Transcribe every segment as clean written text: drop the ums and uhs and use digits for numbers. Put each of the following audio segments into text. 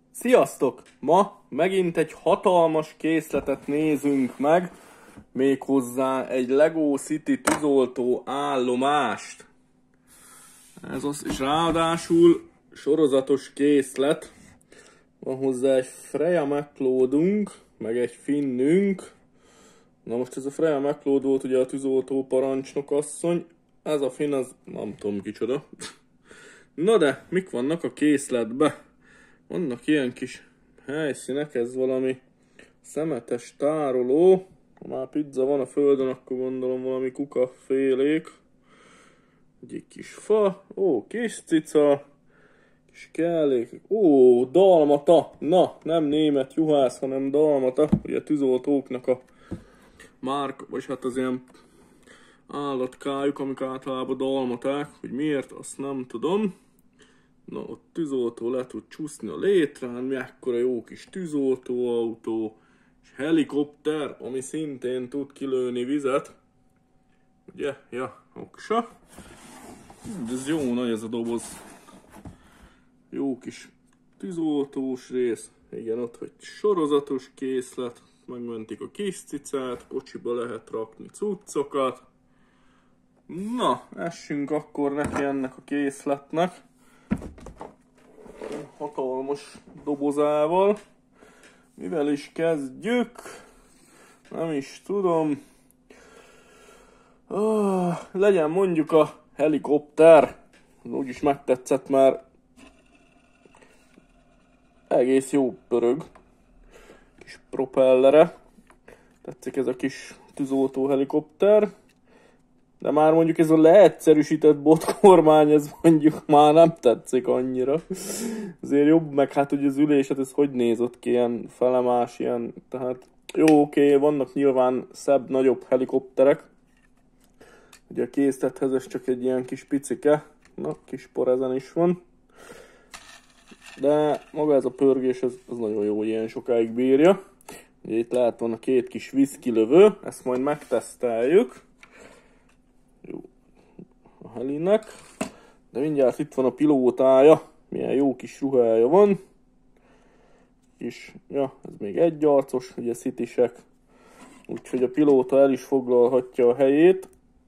Sziasztok! Ma megint egy hatalmas készletet nézünk meg, méghozzá egy Lego City tűzoltó állomást. Ez az, és ráadásul sorozatos készlet. Van hozzá egy Freya McLeodunk, meg egy Finnünk. Na most ez a Freya McLeod volt ugye a tűzoltó parancsnok asszony. Ez a Finn az nem tudom kicsoda. Na de, mik vannak a készletbe? Vannak ilyen kis helyszínek, ez valami szemetes tároló. Ha már pizza van a földön, akkor gondolom valami kukafélék. Egy kis fa, kis cica, kis kellék, dalmata. Na, nem német juhász, hanem dalmata. Ugye tűzoltóknak a márka, vagy hát az ilyen állatkájuk, amik általában dalmaták, hogy miért, azt nem tudom. Na, ott tűzoltó le tud csúszni a létrán, mekkora jó kis tűzoltóautó, és helikopter, ami szintén tud kilőni vizet. Ugye? Ja, oksa. Ez jó nagy ez a doboz. Jó kis tűzoltós rész. Igen, ott egy sorozatos készlet. Megmentik a kis cicát, kocsiba lehet rakni cuccokat. Na, essünk akkor neki ennek a készletnek. Hatalmas dobozával. Mivel is kezdjük? Nem is tudom. Legyen mondjuk a helikopter. Úgyis megtetszett már. Egész jó pörög. Kis propellere. Tetszik ez a kis tűzoltó helikopter. De már mondjuk ez a leegyszerűsített botkormány, ez mondjuk már nem tetszik annyira. Azért jobb, meg hát ugye az üléset, ez hogy nézott ki, ilyen felemás, ilyen, tehát jó, oké, vannak nyilván szebb, nagyobb helikopterek. Ugye a készlethez ez csak egy ilyen kis picike, na, kis por ezen is van. De maga ez a pörgés, az nagyon jó, hogy ilyen sokáig bírja. Ugye itt lehet van a két kis viszkilövő, ezt majd megteszteljük. Jó, a helinek. De mindjárt itt van a pilótája. Milyen jó kis ruhája van. És ja, ez még egy arcos, ugye citisek. Úgyhogy a pilóta el is foglalhatja a helyét.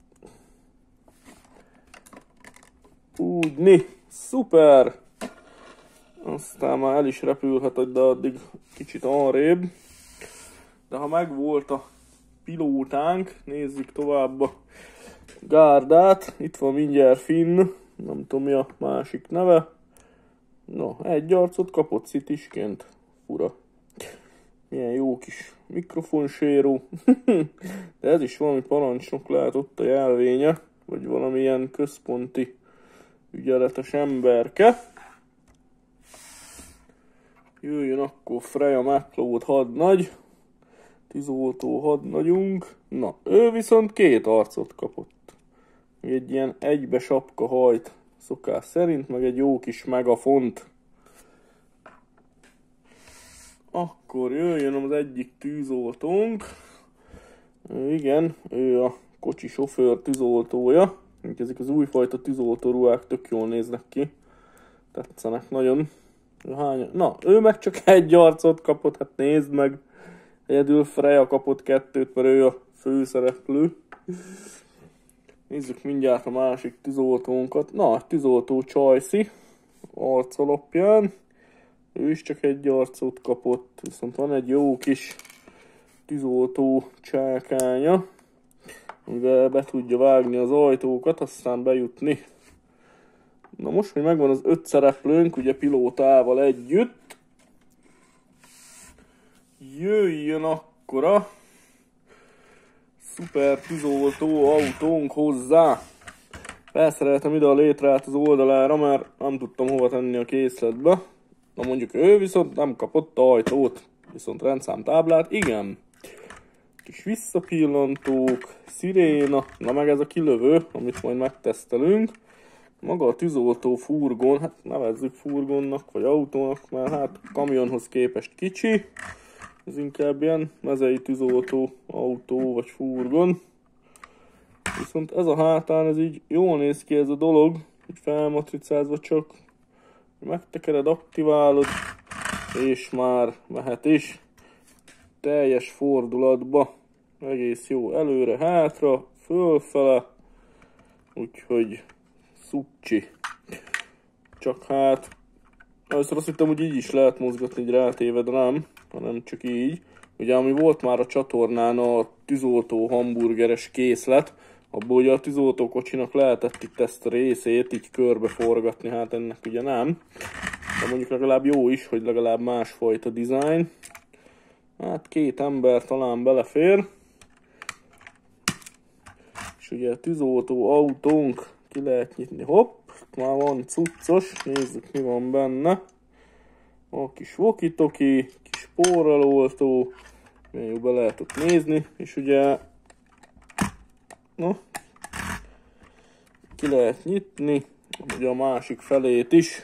Úgy, szuper! Aztán már el is repülhet, de addig kicsit arrébb. De ha megvolt a pilótánk, nézzük tovább a gárdát. Itt van mindjárt Finn, nem tudom mi a másik neve. No, egy arcot kapott citisként. Fura. Milyen jó kis mikrofonséró. De ez is valami parancsnok, lehet ott a jelvénye. Vagy valamilyen központi ügyeletes emberke. Jöjjön akkor Freya McLeod hadnagy. Tűzoltó hadnagyunk. Na, ő viszont két arcot kapott. Egy ilyen egybe sapka hajt szokás szerint, meg egy jó kis megafont. Akkor jöjjön az egyik tűzoltónk. Igen, ő a kocsi sofőr tűzoltója. Ezek az újfajta tűzoltó ruhák tök jól néznek ki. Tetszenek nagyon. Na, ő meg csak egy arcot kapott, hát nézd meg. Egyedül Freya kapott kettőt, mert ő a főszereplő. Nézzük mindjárt a másik tűzoltónkat. Na, a tűzoltó Csajci arc alapján. Ő is csak egy arcot kapott, viszont van egy jó kis tűzoltó csákánya, amivel be tudja vágni az ajtókat, aztán bejutni. Na most, hogy megvan az 5 szereplőnk, ugye pilótával együtt, jöjjön akkor a szuper tűzoltó autónk hozzá. Felszereltem ide a létrát az oldalára, mert nem tudtam hova tenni a készletbe. Na mondjuk ő viszont nem kapott ajtót, viszont rendszámtáblát, igen. Kis visszapillantók, sziréna, na meg ez a kilövő, amit majd megtesztelünk. Maga a tűzoltó furgon, hát nevezzük furgonnak, vagy autónak, mert hát kamionhoz képest kicsi. Ez inkább ilyen mezei tűzoltó autó, vagy furgon. Viszont ez a hátán, ez így jól néz ki ez a dolog, így felmatricázva csak. Megtekered, aktiválod, és már mehet is teljes fordulatba. Egész jó előre, hátra, fölfele, úgyhogy szucsi. Csak hát, először azt hittem, hogy így is lehet mozgatni, így rátéve, de nem, hanem csak így. Ugye ami volt már a csatornán a tűzoltó hamburgeres készlet, abból ugye a tűzoltókocsinak lehetett itt ezt a részét így körbe forgatni, hát ennek ugye nem. De mondjuk legalább jó is, hogy legalább másfajta dizájn. Hát 2 ember talán belefér. És ugye a tűzoltó autónk ki lehet nyitni. Hopp, már van cuccos, nézzük mi van benne. A kis walkie-talkie, kis porraloltó, milyen jó be lehet ott nézni, és ugye ki lehet nyitni, ugye a másik felét is,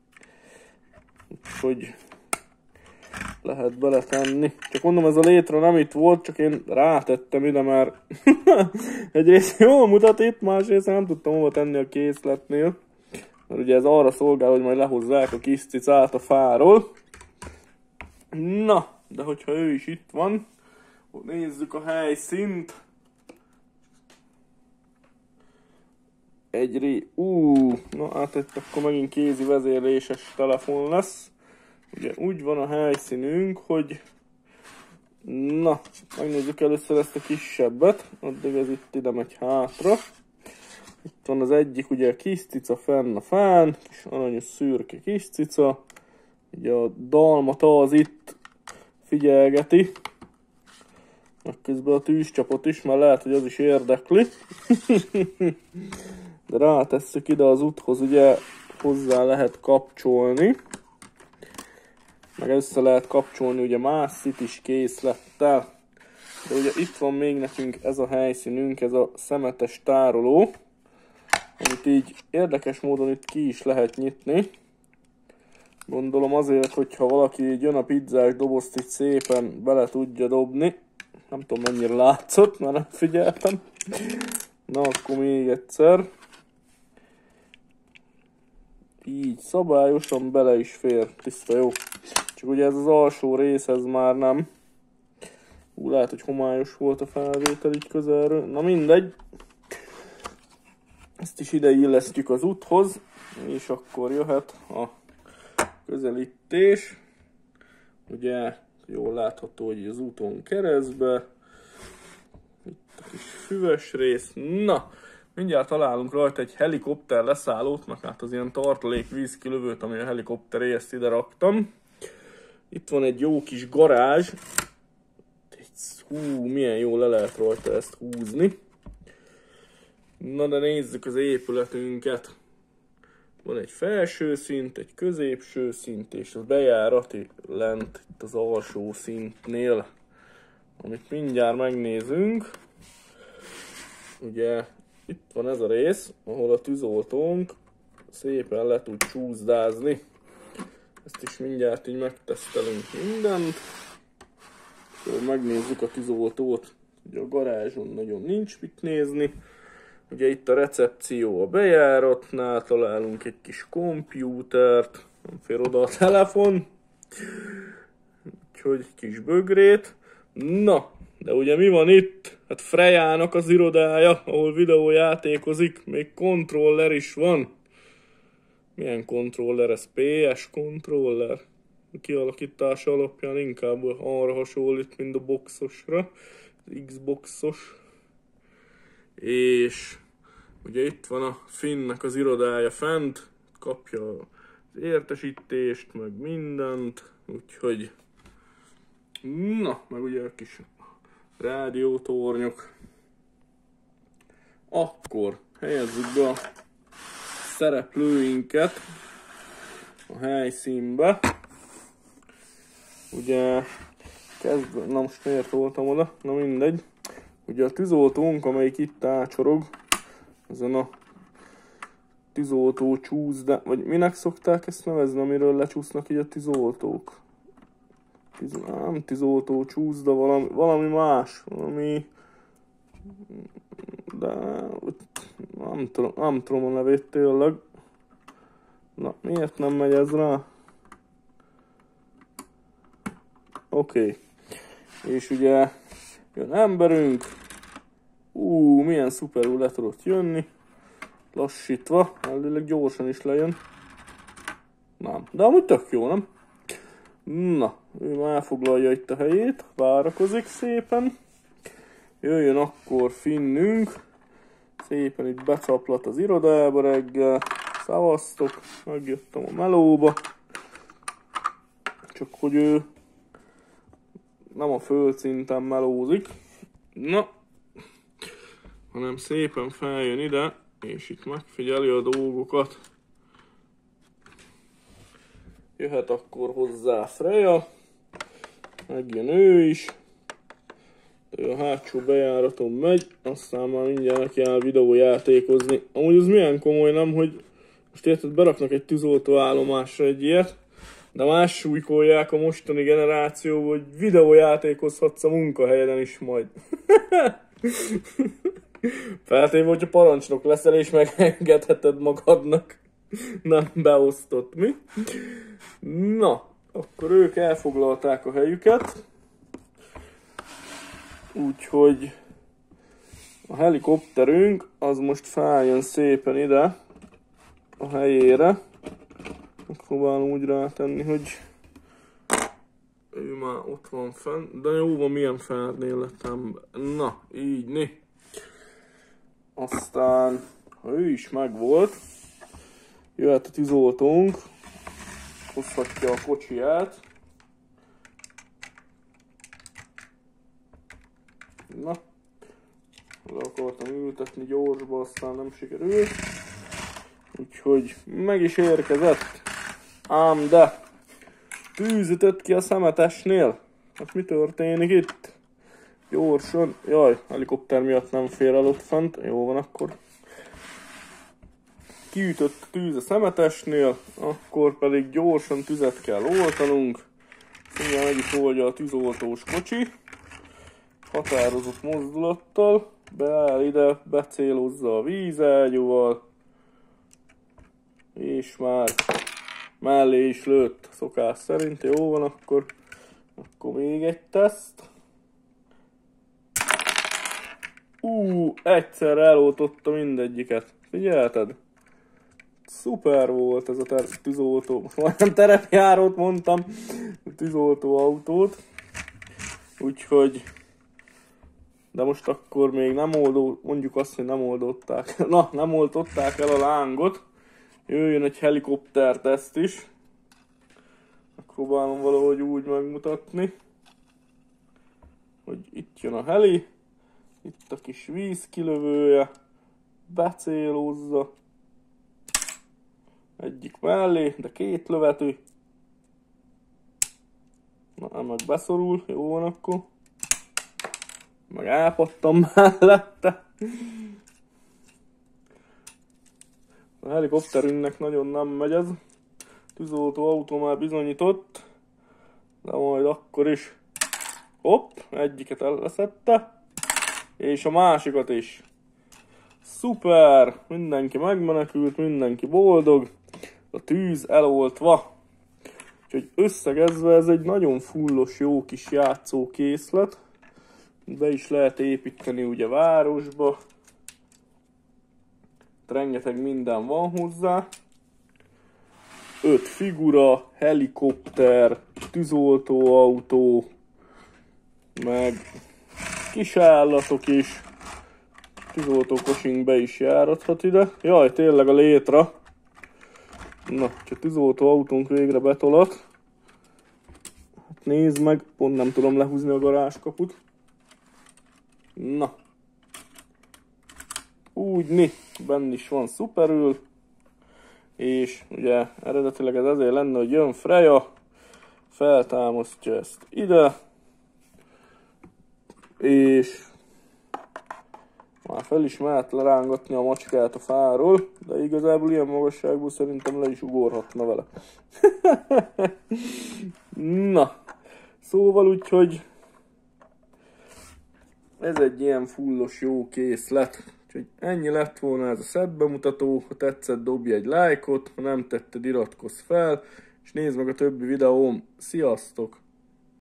úgyhogy lehet beletenni. Csak mondom, ez a létre nem itt volt, csak én rátettem ide, mert egyrészt jól mutat itt, másrészt nem tudtam hova tenni a készletnél. Mert ugye ez arra szolgál, hogy majd lehozzák a kis cicát a fáról. Na, de hogyha ő is itt van, nézzük a helyszínt. Na hát itt akkor megint kézi vezérléses telefon lesz. Ugye úgy van a helyszínünk, hogy na, megnézzük először ezt a kisebbet, addig ez itt ide megy hátra. Itt van az egyik, ugye a kis cica fenn a fán, kis aranyos szürke kis cica. Ugye a dalmata az itt figyelgeti. Meg közben a tűzcsapot is, mert lehet, hogy az is érdekli. De rátesszük ide az úthoz, ugye hozzá lehet kapcsolni. Meg össze lehet kapcsolni ugye más citis készlettel. De ugye itt van még nekünk ez a helyszínünk, ez a szemetes tároló. Amit így érdekes módon itt ki is lehet nyitni. Gondolom azért, hogyha valaki így jön a pizzás dobozt itt szépen bele tudja dobni. Nem tudom mennyire látszott, mert nem figyeltem. Na akkor még egyszer. Így szabályosan bele is fér, tiszta jó. Csak ugye ez az alsó rész, ez már nem. Lehet, hogy homályos volt a felvétel így közelről. Na mindegy. Ezt is ide illesztjük az úthoz, és akkor jöhet a közelítés. Ugye jól látható, hogy az úton keresztbe. Itt a kis füves rész. Na, mindjárt találunk rajta egy helikopter leszállót, meg hát az ilyen tartalék vízkilövőt, ami a helikopteré, ezt ide raktam. Itt van egy jó kis garázs. Milyen jól le lehet rajta ezt húzni. Na de nézzük az épületünket. Van egy felső szint, egy középső szint, és a bejárati lent itt az alsó szintnél, amit mindjárt megnézünk. Ugye itt van ez a rész, ahol a tűzoltónk szépen le tud csúszdázni. Ezt is mindjárt így megtesztelünk mindent. Akkor megnézzük a tűzoltót. Ugye a garázson nagyon nincs mit nézni. Ugye itt a recepció a bejáratnál, találunk egy kis kompjútert, nem fér oda a telefon, úgyhogy kis bögrét. Na, de ugye mi van itt? Hát Frejának az irodája, ahol videójátékozik, még kontroller is van. Milyen kontroller ez? PS kontroller? A kialakítása alapján inkább arra hasonlít, mint a boxosra, az Xboxos. És ugye itt van a Finnnek az irodája fent, kapja az értesítést, meg mindent, úgyhogy na, meg ugye a kis rádiótornyok. Akkor helyezzük be a szereplőinket a helyszínbe. Ugye na most miért voltam oda? Na mindegy. Ugye a tűzoltónk, amelyik itt ácsorog, ezen a tűzoltó csúszda, vagy minek szokták ezt nevezni, amiről lecsúsznak így a tűzoltók? Nem tűzoltó csúszda, valami más, valami... De nem tudom a nevét tényleg. Na, miért nem megy ez rá? Oké. És ugye jön emberünk. Milyen szuperül le tudott jönni. Lassítva, elvileg gyorsan is lejön. Nem, de amúgy tök jó, nem? Na, ő már elfoglalja itt a helyét, várakozik szépen. Jöjjön akkor Finnünk. Szépen itt becsaplat az irodába reggel. Szavaztok, megjöttem a melóba. Csak hogy ő nem a földszinten melózik. Na, hanem szépen feljön ide, és itt megfigyeli a dolgokat. Jöhet akkor hozzá Freya. Megjön ő is. Ő a hátsó bejáraton megy, aztán már mindjárt neki áll videójátékozni. Amúgy az milyen komoly, nem, hogy most érted, beraknak egy tűzoltó állomásra egy ilyet, de más súlykolják a mostani generációban, hogy videójátékozhatsz a munkahelyeden is majd. Feltéve, hogyha parancsnok leszel és megengedheted magadnak. Nem beosztott, mi? Na, akkor ők elfoglalták a helyüket. Úgyhogy a helikopterünk az most feljön szépen ide a helyére. Megpróbálom úgy rátenni, hogy ő már ott van fenn. De jó van, milyen felnéletem. Na, így, né. Aztán, ha ő is megvolt, jöhet a tűzoltónk, hozhatja a kocsiját. Na, le akartam ültetni gyorsba, aztán nem sikerült. Úgyhogy meg is érkezett. Ám de, tűz ütött ki a szemetesnél. Hát mi történik itt? Gyorsan, jaj, helikopter miatt nem fér el ott fent. Jó van akkor. Kiütött a tűz a szemetesnél, akkor pedig gyorsan tüzet kell oltanunk. Mindjárt meg is oldja a tűzoltós kocsi. Határozott mozdulattal, beáll ide, becélozza a vízágyúval, és már mellé is lőtt, szokás szerint. Jó van, akkor még egy teszt. Egyszer eloltotta mindegyiket. Figyelted? Szuper volt ez a tűzoltó, most majdnem terepjárót mondtam, tűzoltó autót. Úgyhogy, de most akkor még nem mondjuk azt, hogy nem oldották. Na, nem oldották el a lángot. Jöjjön egy helikopterteszt is. Megpróbálom valahogy úgy megmutatni, hogy itt jön a heli, itt a kis vízkilövője, becélozza. Egyik mellé, de két lövető. Na, meg beszorul, jó van akkor. Meg elpattam mellette. A helikopterünknek nagyon nem megy ez. Tűzoltó autó már bizonyított. De majd akkor is. Hopp, egyiket elleszette. És a másikat is. Szuper! Mindenki megmenekült, mindenki boldog. A tűz eloltva. Úgyhogy összegezve ez egy nagyon fullos, jó kis játszókészlet. Be is lehet építeni ugye városba. Rengeteg minden van hozzá. 5 figura, helikopter, tűzoltóautó, meg kis állatok is. Tűzoltókosink be is járathat ide. Jaj, tényleg a létra. Na, csak tűzoltóautónk végre betolat. Hát nézd meg, pont nem tudom lehúzni a garázskaput. Na. Úgy, benn is van szuperül. És ugye eredetileg ez azért lenne, hogy jön Freya, feltámasztja ezt ide, és már fel is mehet lerángatni a macskát a fáról, de igazából ilyen magasságból szerintem le is ugorhatna vele. Na, szóval úgyhogy ez egy ilyen fullos jó készlet. Úgyhogy ennyi lett volna ez a set bemutató. Ha tetszett, dobj egy lájkot, ha nem tetted, iratkozz fel, és nézd meg a többi videóm. Sziasztok!